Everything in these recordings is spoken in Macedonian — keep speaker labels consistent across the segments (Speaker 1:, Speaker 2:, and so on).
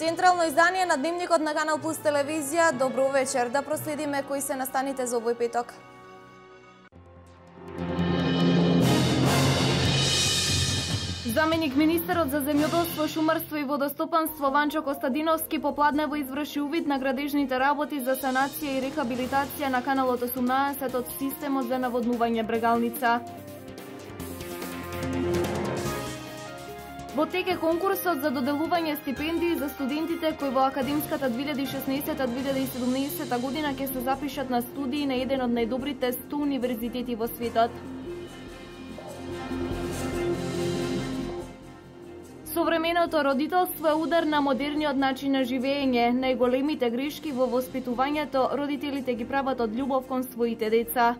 Speaker 1: Централно издание на Дневникот на Канал Плюс телевизија. Добро вечер. Да проследиме кои се настаните за овој петок. Заменик министерот за земјоделство, шумарство и водостопанство Ванчо Костадиновски попладнево изврши увид на градежните работи за санација и рехабилитација на каналот 18 од системот за наводнување Брегалница. Во тек е конкурсот за доделување стипендии за студентите кои во академската 2016-2017 година ќе се запишат на студии на еден од најдобрите 100 универзитети во светот. Современото родителство е удар на модерниот начин на живење. Најголемите грешки во воспитувањето родителите ги прават од љубов кон своите деца.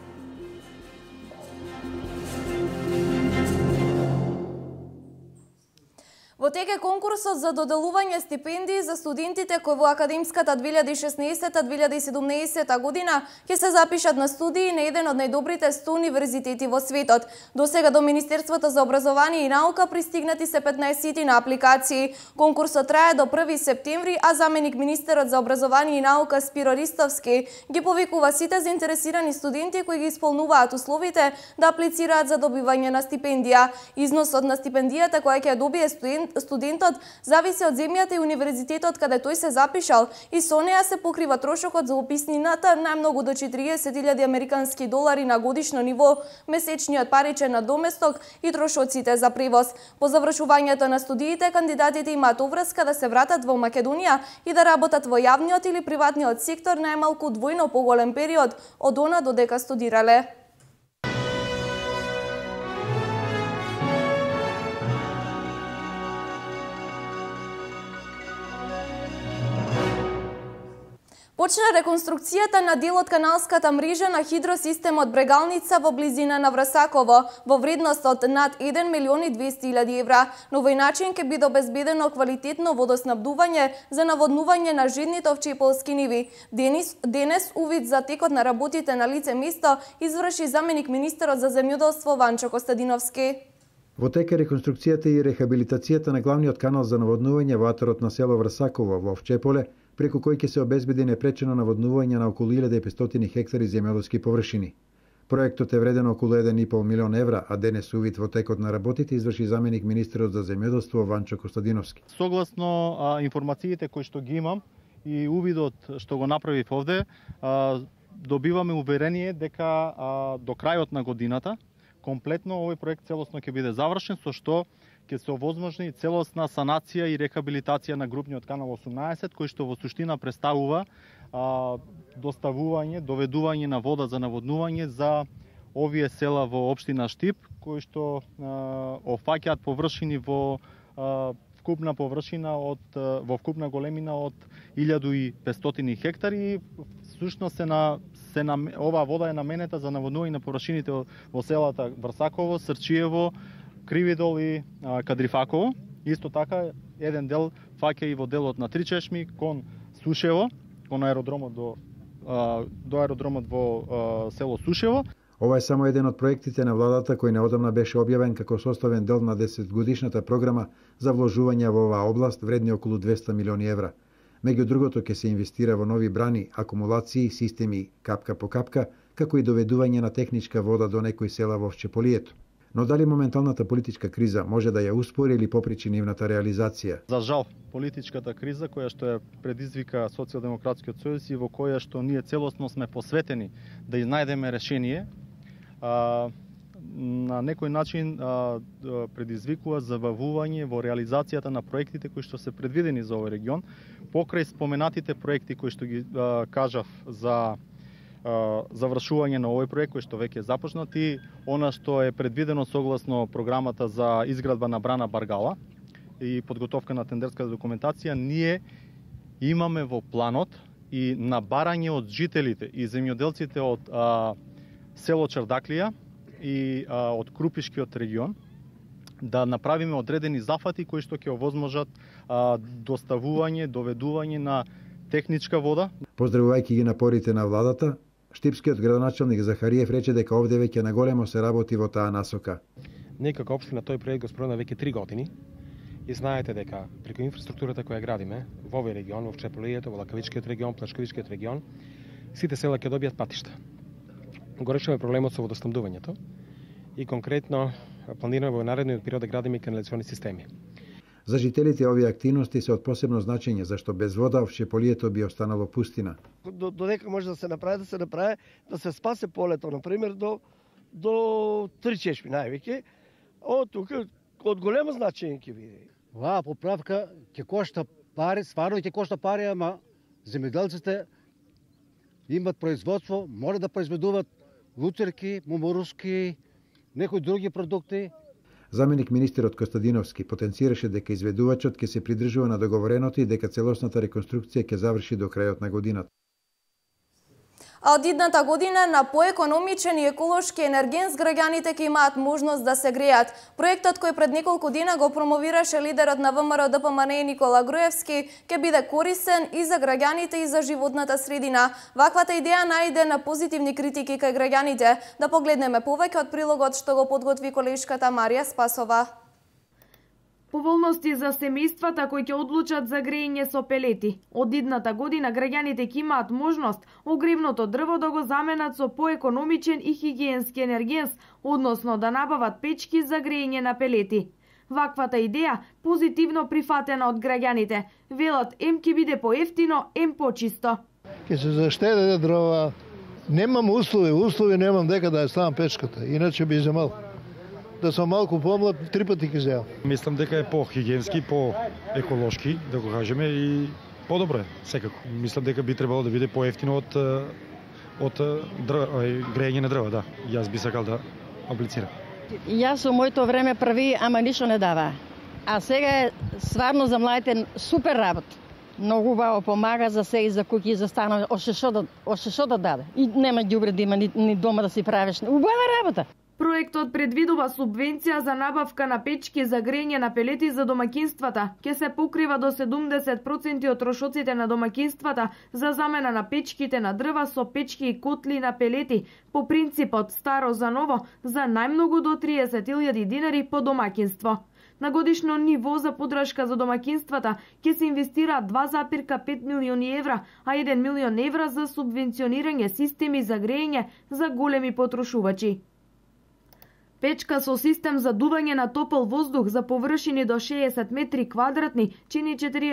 Speaker 1: Во тек е конкурсот за доделување стипендии за студентите кои во академската 2016-2017 година ќе се запишат на студии на еден од најдобрите 100 универзитети во светот. Досега до Министерството за образование и наука пристигнати се 15 на апликации. Конкурсот трае до 1 септември, а заменик министерот за образование и наука Спиро Ристовски ги повикува сите заинтересирани студенти кои ги исполнуваат условите да аплицираат за добивање на стипендија. Износот на стипендијата која ќе добие студентот зависи од земјата и универзитетот каде тој се запишал и со неа се покрива трошокот за уписнината најмногу до 40.000 американски долари на годишно ниво, месечниот паричен надоместок и трошоците за превоз. По завршувањето на студиите, кандидатите имаат обврска да се вратат во Македонија и да работат во јавниот или приватниот сектор најмалку двојно поголем период од она додека студирале. Почна реконструкцијата на дел од каналската мрежа на хидросистемот Брегалница во близина на Врасаково во вредност од над 1.200.000 евра. На овој начин ќе биде обезбедено квалитетно водоснабдување за наводнување на жедните овчеполски ниви. Денес увид за текот на работите на лице место изврши заменик министерот за земјоделство Ванчо Костадиновски.
Speaker 2: Во тек е реконструкцијата и рехабилитацијата на главниот канал за наводнување во аторот на село Врасаково во Овчеполе, преку кој ќе се обезбеди непречено наводнување на околу 1500 хектари земјоделски површини. Проектот е вреден околу 1,5 милион евра, а денес увид во текот на работите изврши заменик министерот за земјоделство Ванчо Костадиновски.
Speaker 3: Согласно информациите кои што ги имам и увидот што го направив овде, добиваме уверение дека до крајот на годината комплетно овој проект целосно ќе биде завршен, со што ќе се овозможни целосна санација и рехабилитација на групниот канал 18, кој што во суштина представува доставување, доведување на вода за наводнување за овие села во општина Штип, кои што офаќаат површини во вкупна површина во вкупна големина од 1500 хектари. Всушност оваа вода е наменета за наводнување на површините во селата Врсаково, Срчиево, Кривидол и Кадрифаково. Исто така, еден дел фаќа и во делот на Тричешми, кон Сушево, кон аеродромот до аеродромот во село Сушево.
Speaker 2: Ова е само еден од проектите на владата кој неодамна беше објавен како составен дел на 10-годишната програма за вложување во оваа област вредни околу 200 милиони евра. Меѓу другото ќе се инвестира во нови брани, акумулации, системи капка по капка, како и доведување на техничка вода до некои села во Овчеполието. Но дали моменталната политичка криза може да ја успори или попречи нивната реализација?
Speaker 3: За жал, политичката криза која што ја предизвика Социјалдемократскиот сојуз и во која што ние целосно сме посветени да изнајдеме решение, на некој начин предизвикува забавување во реализацијата на проектите кои што се предвидени за овој регион. Покрај споменатите проекти кои што ги кажав за завршување на овој проект кој што веќе е започнат и она што е предвидено согласно програмата за изградба на брана Баргала и подготовка на тендерска документација, ние имаме во планот и на барање од жителите и земјоделците од село Чардаклија и од Крупишкиот регион да направиме одредени зафати кои што ќе овозможат доставување, доведување на техничка вода.
Speaker 2: Поздравувајќи ги напорите на владата, Штипскиот градоначалник Захариев рече дека овде веќе наголемо се работи во таа насока.
Speaker 4: Ние како општина тој проект го спроведуваме веќе 3 години И знаете дека преку инфраструктурата која градиме во овој регион, во Чепелијето, во Лакавичкиот регион, Плачковичкиот регион, сите села ќе добијат патишта. Го решаваме проблемот со водоснабдувањето и конкретно планираме во наредниот период да градиме канализациони системи.
Speaker 2: За жителите овие активности се од посебно значење, зашто без вода Овчеполието би останало пустина.
Speaker 5: Додека може да се направи, да се спасе полето, например, до 3 чешми највеќе. Од тука од големо значење ќе биде.
Speaker 6: Оваа поправка ќе кошта пари, стварно ќе кошта пари, ама земјоделците имат производство, може да произведуваат луцерки, муморуски, некои други продукти.
Speaker 2: Заменик министерот Костадиновски потенцираше дека изведувачот ќе се придржува на договореното и дека целосната реконструкција ќе заврши до крајот на годината.
Speaker 1: А од идната година на поекономичен и еколошки енерген граѓаните ќе имаат можност да се грејат. Проектот кој пред неколку дена го промовираше лидерот на ВМРО ДПМН Никола Груевски ќе биде корисен и за граѓаните и за животната средина. Ваквата идеја најде на позитивни критики кај граѓаните. Да погледнеме повеќе од прилогот што го подготви колешката Марија Спасова.
Speaker 7: Поволности за семејствата кои ќе одлучат за грејење со пелети. Од идната година граѓаните ќе имаат можност огревното дрво да го заменат со поекономичен и хигиенски енергенс, односно да набават печки за грејење на пелети. Ваквата идеја позитивно прифатена од граѓаните. Велат ем ќе биде поевтино, ем почисто.
Speaker 8: Ќе се заштеде дрва. Немам услови немам дека да ја ставам печката, иначе би земал. Да сум малку помлад, 3 пати ќе земам.
Speaker 9: Мислам дека е по-хигиенски, по-еколошки, да го кажеме, и подобро е, секако. Мислам дека би требало да биде поевтино од грејење на дрва, да. Јас би сакал да аплицирам.
Speaker 10: Јас со моето време прави, ама ништо не дава. А сега е стварно за младите супер работа. Многу убаво помага за се и за куќи и за станови, още што да даде. И нема ѓубре да има ни дома да си правиш. Убава работа.
Speaker 7: Проектот предвидува субвенција за набавка на печки за грејење на пелети за домаќинствата. Ке се покрива до 70% од трошоците на домаќинствата за замена на печките на дрва со печки и котли на пелети по принципот старо за ново за најмногу до 30.000 динари по домаќинство. На годишно ниво за подршка за домаќинствата ќе се инвестира 2,5 милиони евра, а 1 милион евра за субвенционирање системи за грејење за големи потрошувачи. Печка со систем за дување на топол воздух за површини до 60 метри квадратни чини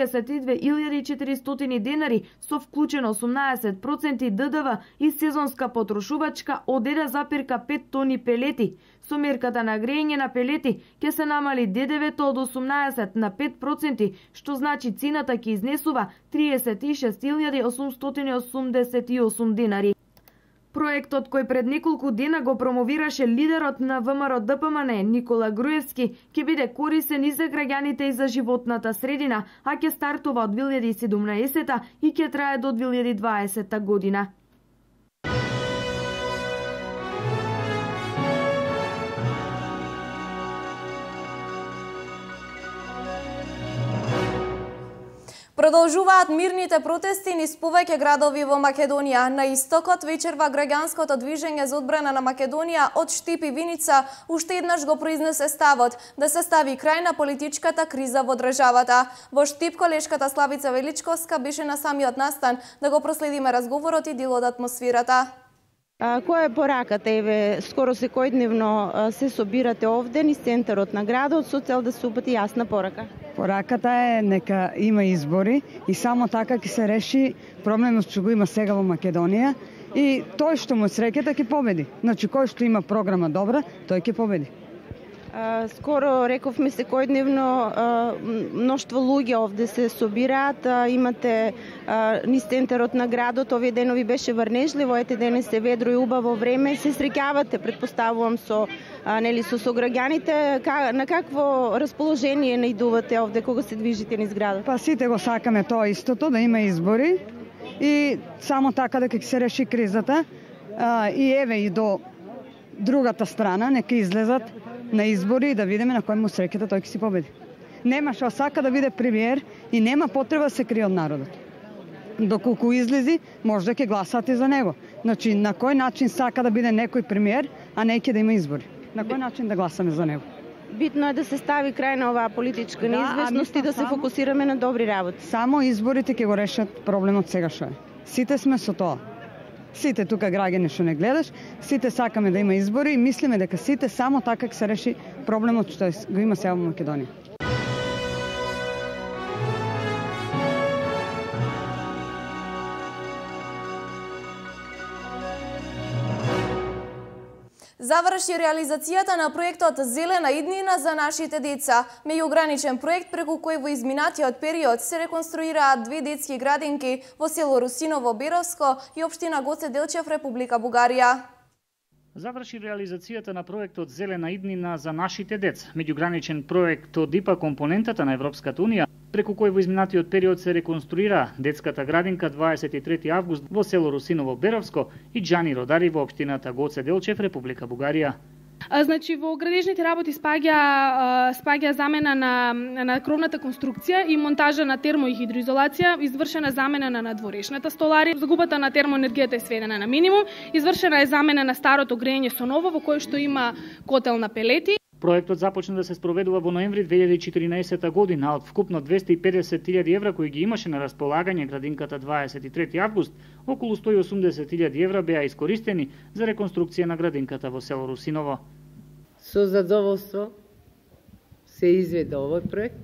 Speaker 7: 42.400 денари со вклучен 18% ДДВ и сезонска потрошувачка од 1,5 тони пелети. Со мерката на грејење на пелети ќе се намали ДДВ-то од 18 на 5%, што значи цената ќе изнесува 36.888 денари. Проектот кој пред неколку дена го промовираше лидерот на ВМРО ДПМН Никола Груевски ќе биде корисен и за граѓаните и за животната средина, а ќе стартува од 2017 и ќе трае до 2020 година.
Speaker 1: Продолжуваат мирните протести низ повеќе градови во Македонија. На истокот вечерва граѓанското движење за одбрана на Македонија од Штип и Виница уште еднаш го произнесе ставот да се стави крај на политичката криза во државата. Во Штип колешката Славица Величковска беше на самиот настан да го проследиме разговорот и дел од атмосферата.
Speaker 11: Која е пораката? Еве, скоро секојдневно се собирате овде низ центарот на градот со цел да се упати јасна порака.
Speaker 12: Пораката е нека има избори и само така ќе се реши проблемот што го има сега во Македонија и тој што му среќата ќе победи. Значи кој што има програма добра, тој ќе победи.
Speaker 11: Скоро рековме секојдневно мноштво луѓе овде се собираат, имате низ центарот на градот, овие денови беше врнежливо, ете денес е ведро и убаво време, се среќавате, претпоставувам со граѓаните, на какво расположение наидувате овде кога се движите низ градот?
Speaker 12: Па сите го сакаме тоа истото, да има избори и само така дека ќе се реши кризата и еве и до другата страна нека излезат на избори и да видиме на кој му среќата тој ќе си победи. Нема што сака да биде премиер и нема потреба да се крие од народот. Доколку излези, може да ќе гласате за него. Значи, на кој начин сака да биде некој премиер, а не ќе да има избори? На кој начин да гласаме за него?
Speaker 11: Битно е да се стави крај на оваа политичка неизвестност и да се фокусираме на добри работи.
Speaker 12: Само изборите ќе го решат проблемот сега што е. Сите сме со тоа. Сите тука граѓани што не гледаш, сите сакаме да има избори и мислиме дека сите само така ќе се реши проблемот што го има сега во Македонија.
Speaker 1: Заврши реализацијата на проектот Зелена иднина за нашите деца. Меѓуграничен проект преку кој во изминатиот период се реконструираат 2 детски градинки во село Русиново Беровско и општина Гоце Делчев, Република Бугарија.
Speaker 13: Заврши реализацијата на проектот Зелена иднина за нашите деца. Меѓуграничен проект од ИПА компонентата на Европската унија, преку кој во изминатиот период се реконструира детската градинка 23 август во село Русиново Беровско и Џани Родари во општината Гоце Делчев, Република Бугарија.
Speaker 14: Значи, во градежните работи спаѓа замена на кровната конструкција и монтажа на термо и хидроизолација, извршена замена на надворешната столарија, загубата на термоенергијата е сведена на минимум, извршена е замена на старото грејење со ново во кое што има котел на пелети.
Speaker 13: Проектот започна да се спроведува во ноември 2014 година, од вкупно 250.000 евра кои ги имаше на располагање градинката 23 август, околу 180.000 евра беа искористени за реконструкција на градинката во село Русиново.
Speaker 15: Со задоволство се изведе овој проект,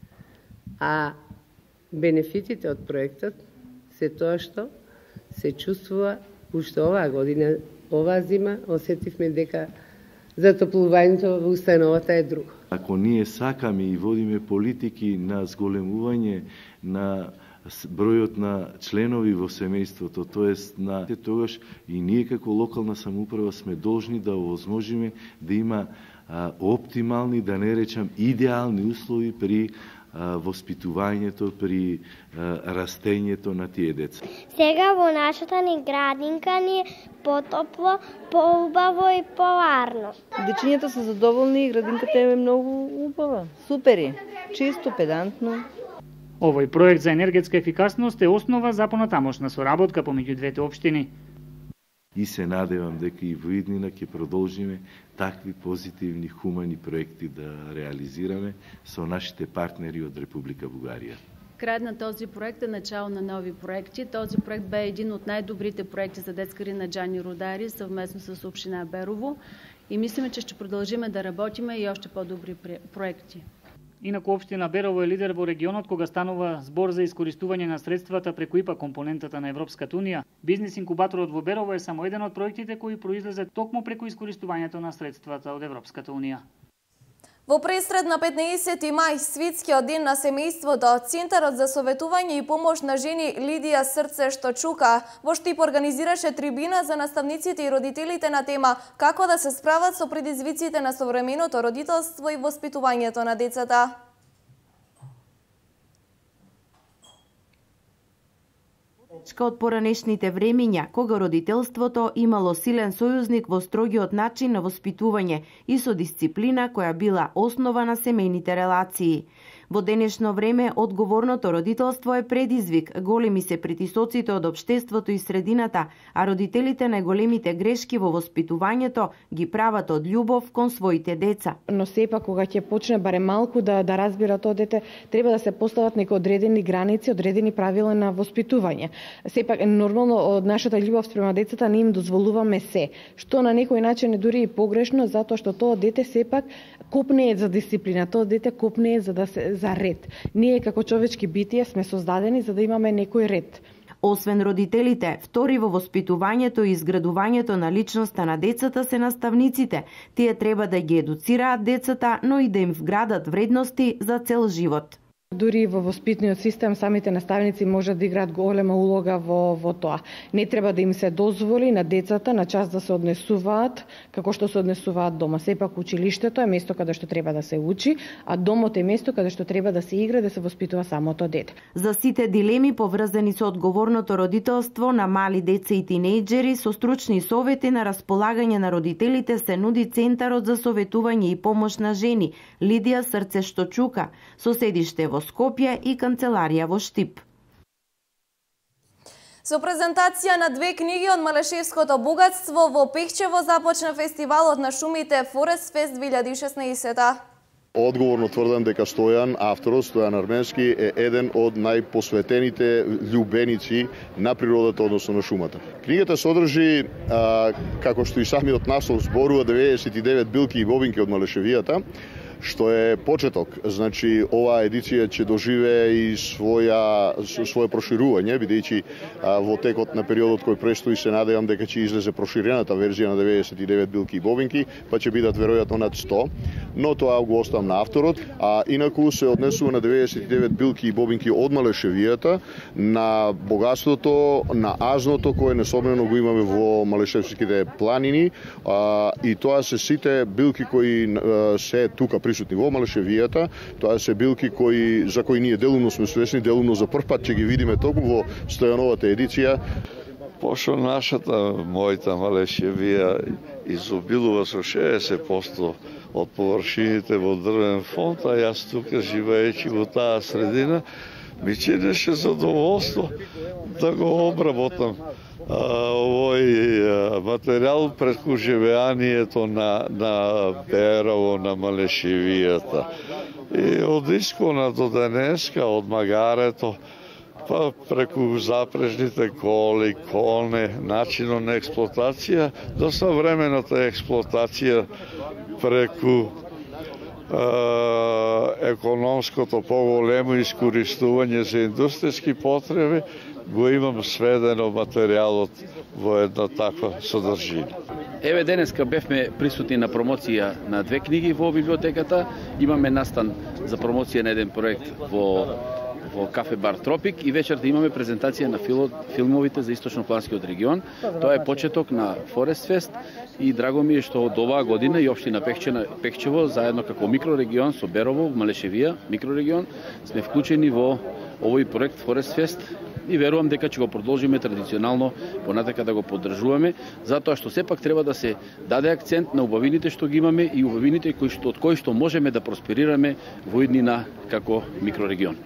Speaker 15: а бенефитите од проектот се тоа што се чувствува уште оваа година, оваа зима, осетивме дека затоплувањето во установата е друго.
Speaker 16: Ако ние сакаме и водиме политики на зголемување на бројот на членови во семејството, тоест на тогаш и ние како локална самоуправа сме должни да овозможиме да има оптимални, да не речам идеални услови при воспитувањето, при растењето на тие деца.
Speaker 17: Сега во нашата ни градинка ни е потопло, поубаво и поларно.
Speaker 18: Дечињата се задоволни и градинката е многу убава. Супер е, чисто, педантно.
Speaker 13: Овој проект за енергетска ефикасност е основа за понатамошна соработка помеѓу двете општини.
Speaker 16: И се надевам дека и во иднина ќе продолжиме такви позитивни, хумани проекти да реализираме со нашите партнери од Република Бугарија.
Speaker 19: Крајот на този проект е начало на нови проекти. Този проект бе един от най-добрите проекти за детска градина Џани Родари съвместно с община Берово и мислиме, че ще продължиме да работиме и още по-добри проекти.
Speaker 13: Инаку општина Берово е лидер во регионот кога станува збор за искористување на средствата преку ИПА компонентата на Европската унија. Бизнес инкубаторот во Берово е само еден од проектите кои произлезе токму преку искористувањето на средствата од Европската унија.
Speaker 1: Во пресред на 15 мај, Светскиот ден на семејството, Центарот за советување и помош на жени Лидија Срце што чука во Штип организираше трибина за наставниците и родителите на тема како да се справат со предизвиците на современото родителство и воспитувањето на децата.
Speaker 20: Од поранешните времиња, кога родителството имало силен сојузник во строгиот начин на воспитување и со дисциплина која била основа на семејните релации. Во денешно време, одговорното родителство е предизвик, големи се притисоците од општеството и средината, а родителите најголемите грешки во воспитувањето ги прават од љубов кон своите деца.
Speaker 21: Но сепак кога ќе почне барем малку да разбира тоа дете, треба да се постават некои одредени граници, одредени правила на воспитување. Сепак нормално од нашата љубов спрема децата не им дозволуваме се, што на некој начин е дури и погрешно, затоа што тоа дете сепак копнее за дисциплина, тоа дете копнее за ред. Ние како човечки битија сме создадени за да имаме некој ред.
Speaker 20: Освен родителите, втори во воспитувањето и изградувањето на личноста на децата се наставниците. Тие треба да ги едуцираат децата, но и да им вградат вредности за цел живот.
Speaker 21: Дури во воспитниот систем самите наставници можат да играат голема улога во тоа. Не треба да им се дозволи на децата на час да се однесуваат како што се однесуваат дома. Сепак училиштето е место каде што треба да се учи, а домот е место каде што треба да се игра, да се воспитува самото дете.
Speaker 20: За сите дилеми поврзани со одговорното родителство на мали деца и тинејџери, со стручни совети на располагање на родителите се нуди Центарот за советување и помош на жени Лидија Срце што чука, со седиште во Скопје и канцеларија во Штип.
Speaker 1: Со презентација на 2 книги од Малешевското богатство во Пехчево започна фестивалот на шумите Forest Fest 2016.
Speaker 3: Одговорно тврдам дека Стојан, авторот Стојан Арменски, е еден од најпосветените љубеници на природата, односно на шумата. Книгата содржи, како што и самиот наслов зборува, 99 билки и бобинки од Малешевијата, што е почеток. Значи, оваа едиција ќе доживее и своје проширување, бидејќи во текот на периодот кој престои се надевам дека ќе излезе проширената верзија на 99 билки и бобинки, па ќе бидат веројатно над 100, но тоа го оставам на авторот, а инаку се однесува на 99 билки и бобинки од Малешевијата, на богатството, на азното кое несомнено го имаме во Малешевските планини, и тоа се сите билки кои се тука присутни во Малешевијата. Тоа се билки за кои ние делумно сме свесни, делумно за прв пат ќе ги видиме токму во Стојановата едиција.
Speaker 22: Пошто нашата, мојата Малешевија изобилува со 60% од површините во дрвен фонд, а јас тука живеејќи во таа средина, ми чинеше задоволство да го обработам овој материјал преку живеанието на Берово, на Малешевијата. И од искона до денеска, од магарето, па преку запрежните коли, коне, начинот на експлоатација, до современата експлоатација преку економското поголемо искористување за индустријски потреби, го имам сведено материјалот во една таква содржина.
Speaker 23: Еве денеска бевме присутни на промоција на 2 книги во библиотеката. Имаме настан за промоција на еден проект во кафе бар Тропик и вечерта имаме презентација на филмовите за Источнопланскиот регион. Тоа е почеток на Forest Fest и драго ми е што од оваа година и општина Пехчево заедно како микрорегион со Берово, Малешевија, микрорегион, сме вклучени во овој проект Forest Fest и верувам дека ќе го продолжиме традиционално понатака да го поддржуваме, затоа што сепак треба да се даде акцент на убавините што ги имаме и убавините од кои што можеме да просперираме во иднина како микрорегион.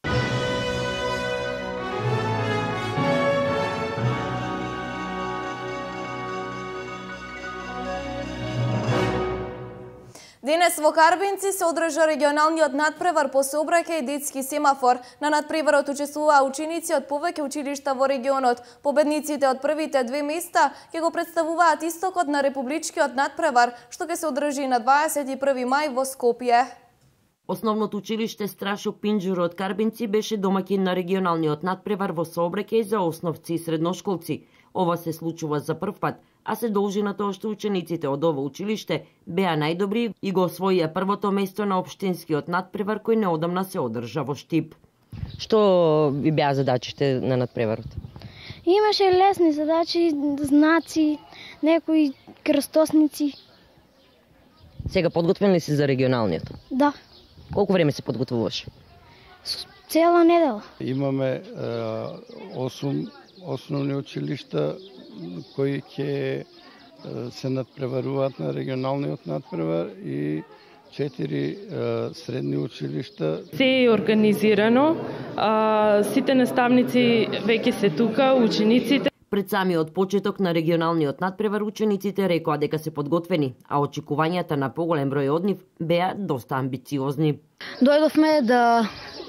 Speaker 1: Денес во Карбинци се одржа регионалниот надпревар по сообраќај и детски семафор. На надпреварот учествуваа ученици од повеќе училишта во регионот. Победниците од првите 2 места ќе го представуваат истокот на републичкиот надпревар, што ќе се одржи на 21 мај во Скопје.
Speaker 24: Основното училиште Страшо Пинџуро од Карбинци беше домаќин на регионалниот надпревар во сообраќај за основци и средношколци. Ова се случува за прв пат, а се должи на тоа што учениците од ова училиште беа најдобри и го освоија првото место на општинскиот надпревар кој неодамна се одржа во Штип.
Speaker 25: Што ви беа задачите на надпреварот?
Speaker 17: Имаше лесни задачи, знаци, некои крстосници.
Speaker 25: Сега подготвен ли си за регионалниот?
Speaker 17: Да.
Speaker 25: Колку време се подготвуваш?
Speaker 17: Цела недела.
Speaker 26: Имаме 8 основни училишта кои ќе се надпреваруваат на регионалниот надпревар и 4 средни училишта.
Speaker 27: Се е организирано, сите наставници веќе се тука, учениците.
Speaker 24: Пред самиот почеток на регионалниот надпревар учениците рекоа дека се подготвени, а очекувањата на поголем број од нив беа доста амбициозни.
Speaker 17: Дојдовме да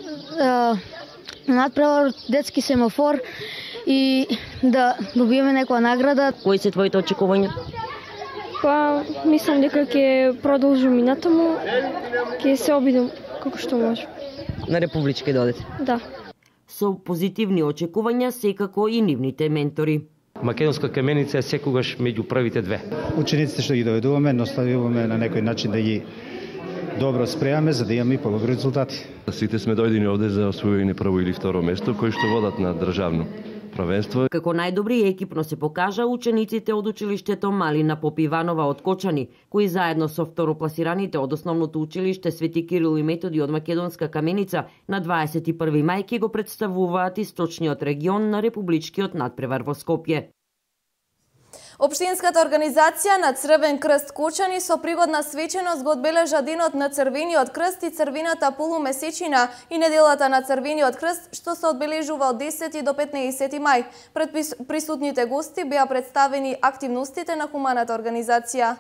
Speaker 17: надпревар детски семафор и да добиеме некоја награда.
Speaker 25: Кои се твоите очекувања?
Speaker 17: Па, мислам дека ќе продолжим и натаму, ќе се обидам како што може.
Speaker 25: На републички додете?
Speaker 17: Да.
Speaker 24: Со позитивни очекувања секако и нивните ментори.
Speaker 28: Македонска каменица е секогаш меѓу првите 2.
Speaker 29: Учениците што ги доведуваме, наставуваме на некој начин да ги добро спремаме за да имаме и подобри резултати.
Speaker 30: Сите сме дојдени овде за освојување прво или второ место, кои што водат на државно првенство.
Speaker 24: Како најдобри екипно се покажа учениците од училиштето Малина Попиванова од Кочани, кои заедно со второпласираните од основното училиште Свети Кирил и Методи од Македонска каменица на 21 мај ќе го представуваат источниот регион на републичкиот надпревар во Скопје.
Speaker 1: Општинската организација на Црвен крст Кочани со пригодна свеченост го одбележа денот на Црвениот крст и црвената полумесечина и неделата на Црвениот крст, што се одбележува од 10 до 15 мај. Пред присутните гости беа представени активностите на хуманата организација.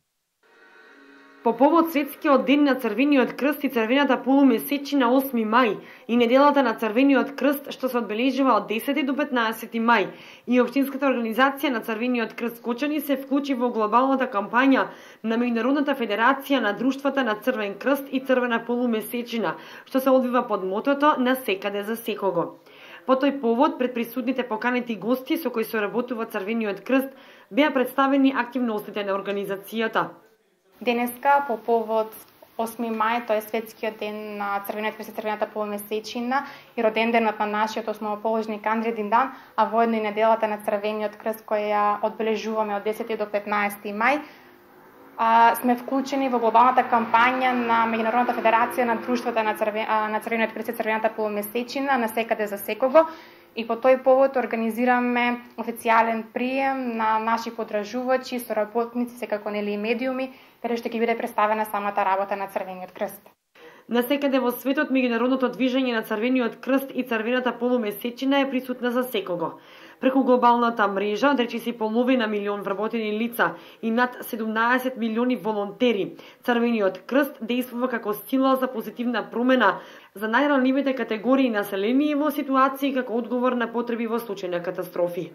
Speaker 2: По повод светскиот ден на Црвениот крст и црвената полумесечина 8 мај и неделата на Црвениот крст што се одбележува од 10 до 15 мај и Општинската организација на Црвениот крст Кочани се вклучи во глобалната кампања на Меѓународната федерација на друштвата на Црвен крст и црвена полумесечина, што се одвива под мотото на секаде за секого. По тој повод, пред присутните поканети гости со кои соработува Црвениот крст, беа представени активностите на организацијата.
Speaker 4: Денеска, по повод 8 мај, тој е светскиот ден на Црвениот крст и црвената полумесечина и роденденот на нашиот основоположник Андриј Диндан, а воедно и неделата на Црвениот крст која ја одбележуваме од 10 до 15 мај, сме вклучени во глобалната кампања на Меѓународната федерација на друштвата на Црвениот крст и црвената полумесечина на секаде за секого. И по тој повод организираме официјален прием на наши подржувачи, соработници, секако нели и медиуми, каде што ќе биде представена самата работа на Црвениот крст.
Speaker 2: Насекаде во светот меѓународното движење на Црвениот крст и црвената полумесечина е присутна за секого. Преку глобалната мрежа, речиси половина милион вработени лица и над 17 милиони волонтери, Црвениот крст действува како сила за позитивна промена за најранливите категории население во ситуации како одговор на потреби во случај на катастрофи.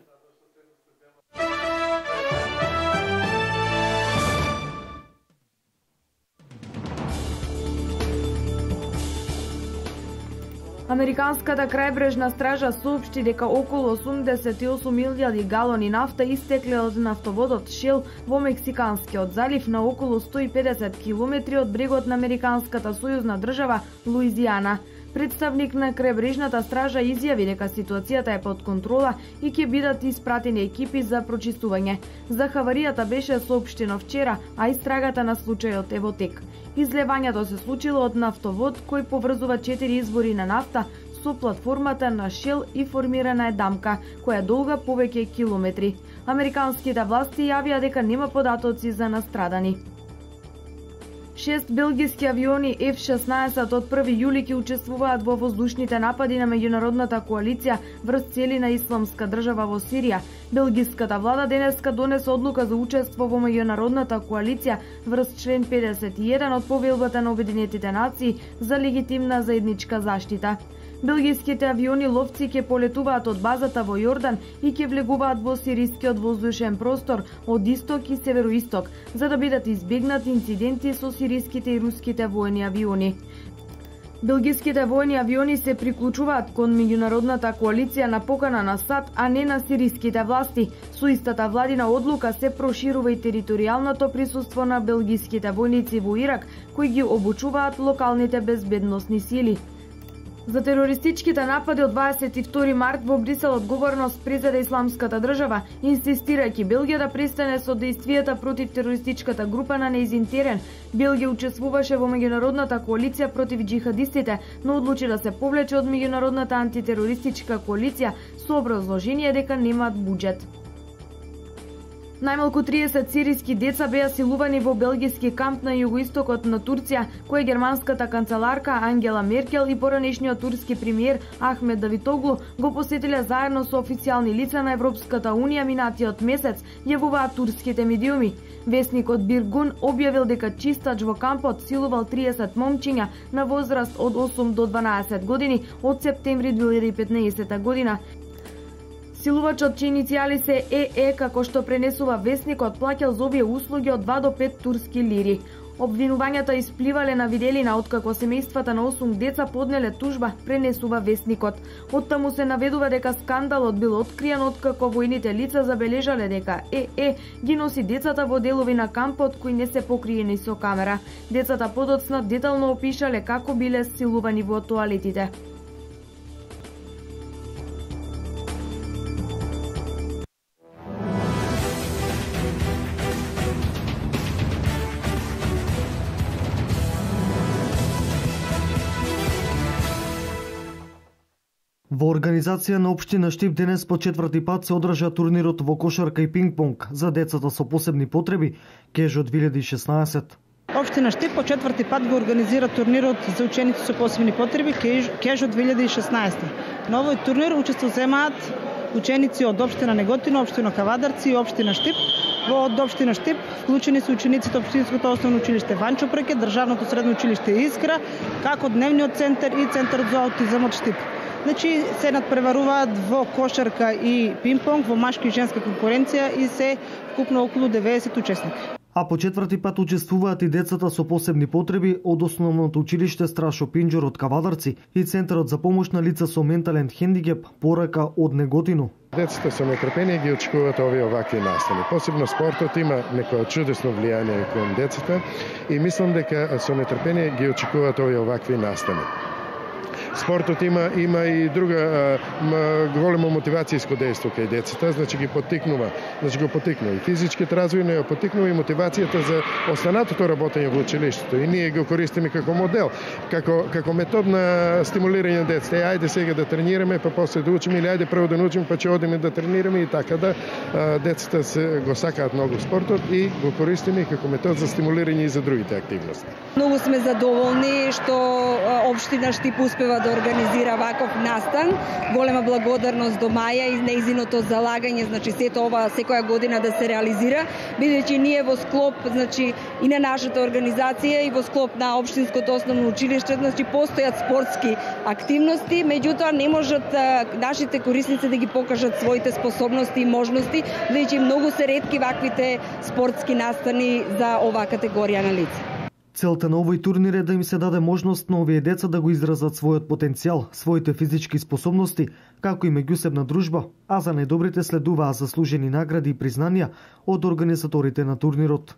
Speaker 5: Американската крајбрежна стража соопшти дека околу 88.000 галони нафта истекле од нафтоводот Shell во Мексиканскиот залив на околу 150 километри од брегот на американската сојузна држава Луизијана. Представник на крајбрежната стража изјави дека ситуацијата е под контрола и ќе бидат испратени екипи за прочистување. За хаваријата беше соопштено вчера, а истрагата на случајот е во тек. Излевањето се случило од нафтовод кој поврзува 4 извори на нафта со платформата на Shell и формирана е дамка која долга повеќе километри. Американските власти јавија дека нема податоци за настрадани. 6 белгиски авиони F-16 од 1 јули ќе учествуваат во воздушните напади на меѓународната коалиција врз цели на Исламска држава во Сирија. Белгиската влада денеска донесе одлука за учество во меѓународната коалиција врз член 51 од Повелбата на Обединетите нации за легитимна заедничка заштита. Белгиските авиони ловци ќе полетуваат од базата во Јордан и ќе влегуваат во сирискиот воздушен простор од исток и североисток, за да бидат избегнати инциденти со сириските и руските воени авиони. Белгиските воени авиони се приклучуваат кон меѓународната коалиција на покана на САД, а не на сириските власти. Со истата владина одлука се проширува и територијалното присуство на белгиските војници во Ирак, кои ги обучуваат локалните безбедносни сили. За терористичките напади од 22 март во Брисел одговорност презеде Исламската држава, инсистирајќи Белгија да престане со действијата против терористичката група на нејзин терен. Белгија учествуваше во меѓународната коалиција против џихадистите, но одлучи да се повлече од меѓународната антитерористичка коалиција со образложение дека немаат буџет. Најмалку 30 сириски деца беа силувани во белгиски камп на југоистокот на Турција, кој германската канцеларка Ангела Меркел и поранешниот турски премиер Ахмед Давитоглу го посетиле заедно со официјални лица на Европската унија минатиот месец, јавуваат турските медиуми. Весникот Биргун објавил дека чистач во кампот силувал 30 момчиња на возраст од 8 до 12 години од септември 2015 година. Силувачот, чии иницијали се ЕЕ, како што пренесува весникот, плаќал за овие услуги од 2 до 5 турски лири. Обвинувањата испливале на виделина откако семејствата на 8 деца поднеле тужба, пренесува весникот. Оттаму се наведува дека скандалот бил откриен откако војните лица забележале дека ЕЕ ги носи децата во делови на кампот кои не се покриени со камера. Децата подоцна детално опишале како биле силувани во тоалетите.
Speaker 6: Во организација на општина Штип денес по четврти пат се одржа турнирот во кошарка и пинг-понг за децата со посебни потреби Кежо 2016.
Speaker 7: Општина Штип по четврти пат го организира турнирот за ученици со посебни потреби Кежо 2016. На овој турнир учество земаат ученици од општина Неготино, општина Кавадарци и општина Штип. Во од општина Штип вклучени се учениците општинското основно училиште Ванчо Преке, државното средно училиште Искра, како дневниот центар и центарот за аутизам од Штип. Значи се надпреваруваат во кошарка и пинг-понг, во машка и женска конкуренција и се вкупно околу 90 учесника.
Speaker 6: А по четврти пат учествуваат и децата со посебни потреби од основното училиште Страшо Пинџор од Кавадарци и Центарот за помош на лица со ментален хендикеп Порака од Неготино.
Speaker 8: Децата со нетрпение ги очекуваат овие овакви настани. Посебно спортот има некое чудесно влијание кон децата и мислам дека со нетрпение ги очекуваат овие овакви настани. Спортот има и друга големо мотивацијско дејство кај децата, значи ги поттикнува, го поттикнува и физичкиот развој, но ја поттикнува и мотивацијата за останатото работење во училиштето и ние го користиме како модел, како метод на стимулирање на децата. Ајде сега да тренираме, па после да учиме или ајде прво да научиме, па ќе одиме да тренираме и така да децата го сакаат многу спортот и го користиме како метод за стимулирање и за другите активности.
Speaker 9: Многу сме задоволни што општина Штип успева да организира ваков настан. Голема благодарност до Маја и нејзиното залагање, значи сето ова секоја година да се реализира, бидејќи ние во склоп, значи и на нашата организација и во склоп на општинското основно училиште, значи постојат спортски активности, меѓутоа не можат нашите корисници да ги покажат своите способности и можности, бидејќи многу се ретки ваквите спортски настани за оваа категорија на лица.
Speaker 6: Целта на овој турнир е да им се даде можност на овие деца да го изразат својот потенцијал, своите физички способности, како и меѓусебна дружба, а за најдобрите следуваа заслужени награди и признанија од организаторите на турнирот.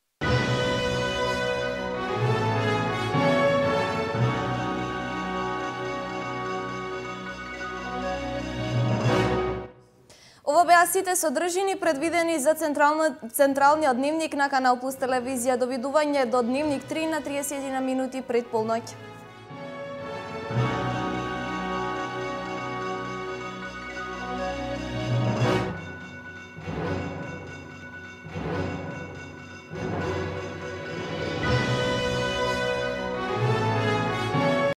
Speaker 1: Ова беа сите содржини предвидени за централниот дневник на Канал Плюс телевизија. Довидување до Дневник 3 на 30 минути пред полноќ.